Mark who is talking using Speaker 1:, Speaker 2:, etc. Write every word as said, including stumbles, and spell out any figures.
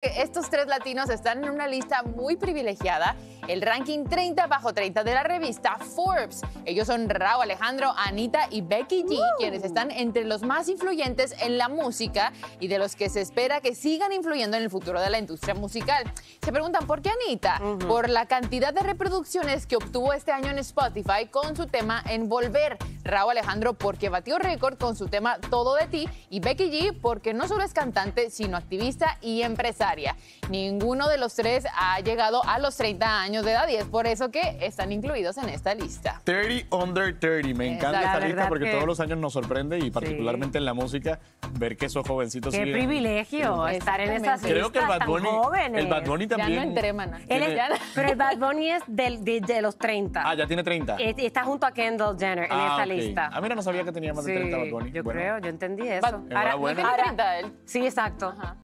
Speaker 1: que estos tres latinos están en una lista muy privilegiada, el ranking treinta bajo treinta de la revista Forbes. Ellos son Rauw Alejandro, Anitta y Becky G, uh. quienes están entre los más influyentes en la música y de los que se espera que sigan influyendo en el futuro de la industria musical. Se preguntan, ¿por qué Anitta? Uh-huh. Por la cantidad de reproducciones que obtuvo este año en Spotify con su tema Envolver. Rauw Alejandro porque batió récord con su tema Todo de ti, y Becky G porque no solo es cantante, sino activista y empresaria. Ninguno de los tres ha llegado a los treinta años de edad y es por eso que están incluidos en esta lista.
Speaker 2: treinta under treinta. Me encanta
Speaker 1: Exacto.
Speaker 2: esta lista porque
Speaker 3: que...
Speaker 2: todos los años nos sorprende y particularmente sí. en la música, ver que esos jovencitos
Speaker 3: Qué
Speaker 2: siguen.
Speaker 3: privilegio
Speaker 2: sí.
Speaker 3: estar en esas listas.
Speaker 2: Creo que el Bad Bunny,
Speaker 3: tan jóvenes.
Speaker 2: el Bad Bunny también.
Speaker 1: Ya no entré, mana.
Speaker 3: Él es, pero el Bad Bunny es del, de, de los treinta.
Speaker 2: Ah, ya tiene treinta.
Speaker 3: Está junto a Kendall Jenner en
Speaker 2: ah,
Speaker 3: esta
Speaker 2: okay.
Speaker 3: lista.
Speaker 2: Ah, mira, no sabía que tenía más de
Speaker 3: sí,
Speaker 2: treinta Bad Bunny.
Speaker 3: Yo
Speaker 2: bueno.
Speaker 3: creo, yo entendí eso.
Speaker 1: Ahora, ¿no tiene treinta él?
Speaker 3: Sí, exacto.
Speaker 1: Ajá.